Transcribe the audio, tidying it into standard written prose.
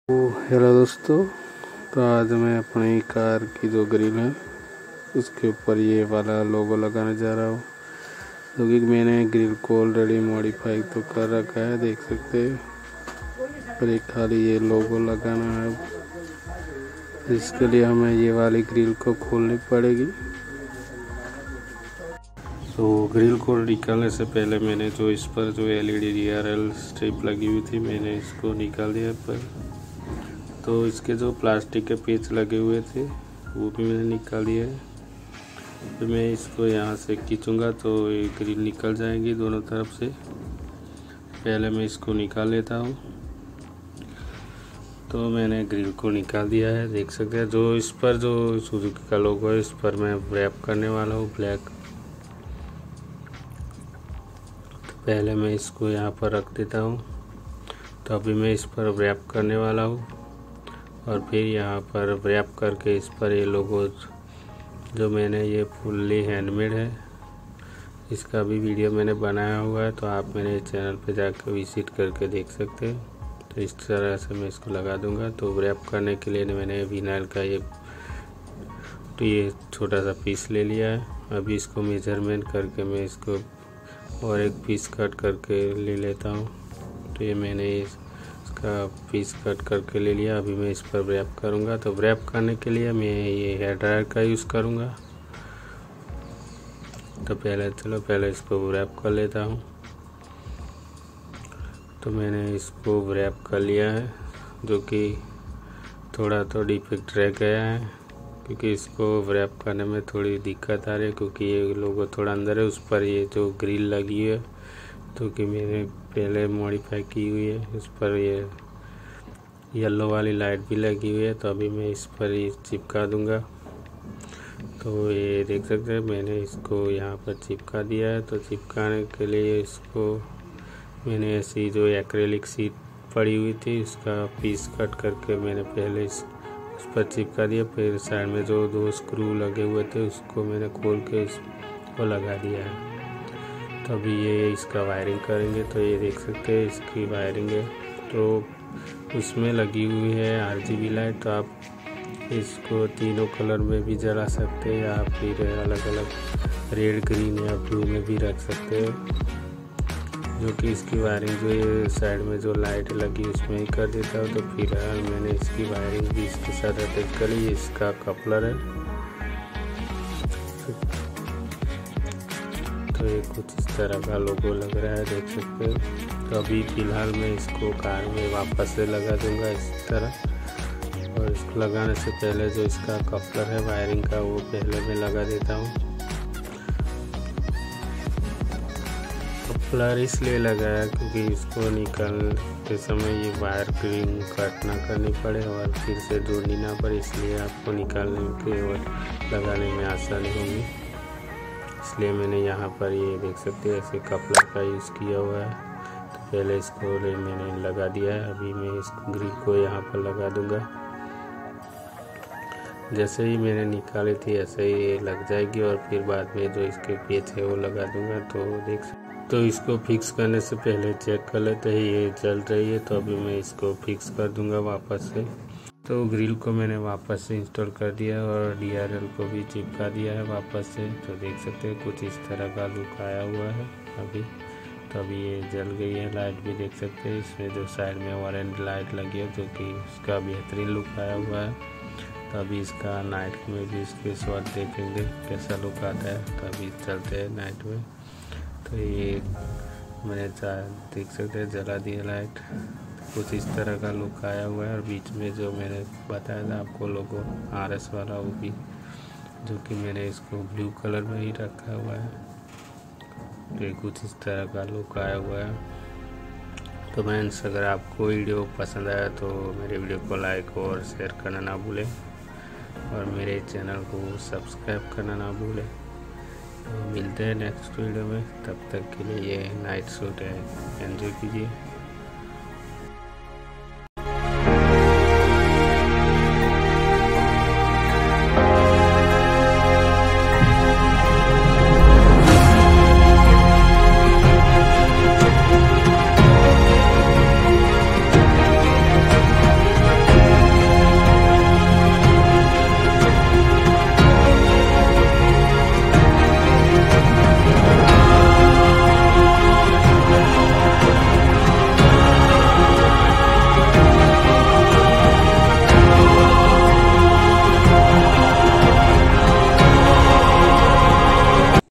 तो हेलो दोस्तों, तो आज मैं अपनी कार की जो ग्रिल है उसके ऊपर ये वाला लोगो लगाने जा रहा हूँ। क्योंकि मैंने ग्रिल को ऑलरेडी मॉडिफाई तो कर रखा है, देख सकते हैं, पर एक खाली ये लोगो लगाना है। इसके लिए हमें ये वाली ग्रिल को खोलनी पड़ेगी। तो ग्रिल को निकालने से पहले मैंने जो इस पर जो LED DRL स्ट्रिप लगी हुई थी, मैंने इसको निकाल दिया पर। तो इसके जो प्लास्टिक के पेच लगे हुए थे वो भी मैंने निकाल दिया है। फिर मैं इसको यहाँ से खींचूंगा तो ये ग्रिल निकल जाएगी दोनों तरफ से। पहले मैं इसको निकाल लेता हूँ। तो मैंने ग्रिल को निकाल दिया है, देख सकते हैं। जो इस पर जो सुजुकी का लोगो है, इस पर मैं रैप करने वाला हूँ ब्लैक। तो पहले मैं इसको यहाँ पर रख देता हूँ। तो अभी मैं इस पर रैप करने वाला हूँ और फिर यहाँ पर रैप करके इस पर ये लोगो जो मैंने ये फुल्ली हैंडमेड है, इसका भी वीडियो मैंने बनाया हुआ है, तो आप मेरे चैनल पे जाकर विजिट करके देख सकते हैं। तो इस तरह से मैं इसको लगा दूंगा। तो रैप करने के लिए मैंने विनाइल का ये छोटा सा पीस ले लिया है। अभी इसको मेजरमेंट करके मैं इसको और एक पीस कट करके ले लेता हूँ। तो ये मैंने इसका पीस कट करके ले लिया। अभी मैं इस पर रैप करूँगा। तो रैप करने के लिए मैं ये हेयर ड्रायर का यूज़ करूँगा। तो पहले इसको रैप कर लेता हूँ। तो मैंने इसको रैप कर लिया है, जो कि थोड़ा तो डिफेक्ट रह गया है, क्योंकि इसको रैप करने में थोड़ी दिक्कत आ रही है, क्योंकि ये लोगो थोड़ा अंदर है। उस पर ये जो ग्रिल लगी है, तो कि मैंने पहले मॉडिफाई की हुई है, उस पर ये येलो वाली लाइट भी लगी हुई है। तो अभी मैं इस पर ये चिपका दूंगा। तो ये देख सकते हैं, मैंने इसको यहाँ पर चिपका दिया है। तो चिपकाने के लिए इसको मैंने ऐसी जो एक्रेलिक शीट पड़ी हुई थी, उसका पीस कट करके मैंने पहले उस पर चिपका दिया। फिर साइड में जो 2 स्क्रू लगे हुए थे उसको मैंने खोल के इसको लगा दिया है। तो अभी ये इसका वायरिंग करेंगे। तो ये देख सकते हैं, इसकी वायरिंग है। तो उसमें लगी हुई है RGB लाइट। तो आप इसको तीनों कलर में भी जला सकते हैं, या फिर अलग अलग रेड, ग्रीन या ब्लू में भी रख सकते हैं। जो कि इसकी वायरिंग जो ये साइड में जो लाइट लगी उसमें ही कर देता हूँ। तो फिलहाल मैंने इसकी वायरिंग भी इसके साथ अटैच कर ली। इसका कपलर है। तो ये कुछ इस तरह का लोगो लग रहा है, देख सकते हैं। तो अभी फ़िलहाल मैं इसको कार में वापस से लगा दूंगा इस तरह। और इसको लगाने से पहले जो इसका कपलर है वायरिंग का, वो पहले मैं लगा देता हूँ। कपलर इसलिए लगाया क्योंकि इसको निकालते समय ये वायर ग्रिंग कट ना करनी पड़े और फिर से जोड़नी ना पड़े, इसलिए आपको निकालने के और लगाने में आसानी होगी। इसलिए मैंने यहाँ पर ये देख सकते हैं ऐसे कपलर का यूज़ किया हुआ है। तो पहले इसको मैंने लगा दिया है। अभी मैं इस ग्रिल को यहाँ पर लगा दूंगा। जैसे ही मैंने निकाली थी ऐसे ही ये लग जाएगी, और फिर बाद में जो इसके पेच है वो लगा दूंगा। तो इसको फिक्स करने से पहले चेक कर लेते हैं ये चल रही है। तो अभी मैं इसको फिक्स कर दूंगा वापस से। तो ग्रिल को मैंने वापस से इंस्टॉल कर दिया और DRL को भी चिपका दिया है वापस से। तो देख सकते हैं कुछ इस तरह का लुक आया हुआ है अभी। तो अभी ये जल गई है लाइट भी, देख सकते हैं। इसमें जो साइड में ऑरेंज लाइट लगी है, जो कि उसका बेहतरीन लुक आया हुआ है। तो अभी इसका नाइट में भी इसके शॉट देखेंगे कैसा लुक आता है। तो अभी चलते हैं नाइट में। तो ये मैंने देख सकते हैं जला दिया लाइट। कुछ इस तरह का लुक आया हुआ है। और बीच में जो मैंने बताया था आपको लोगो RS वाला, वो भी जो कि मैंने इसको ब्लू कलर में ही रखा हुआ है। तो ये कुछ इस तरह का लुक आया हुआ है। तो फ्रेंड्स, अगर आपको वीडियो पसंद आया तो मेरे वीडियो को लाइक और शेयर करना ना भूलें, और मेरे चैनल को सब्सक्राइब करना ना भूलें। तो मिलते हैं नेक्स्ट वीडियो में। तब तक के लिए ये नाइट शूट है, एंजॉय कीजिए।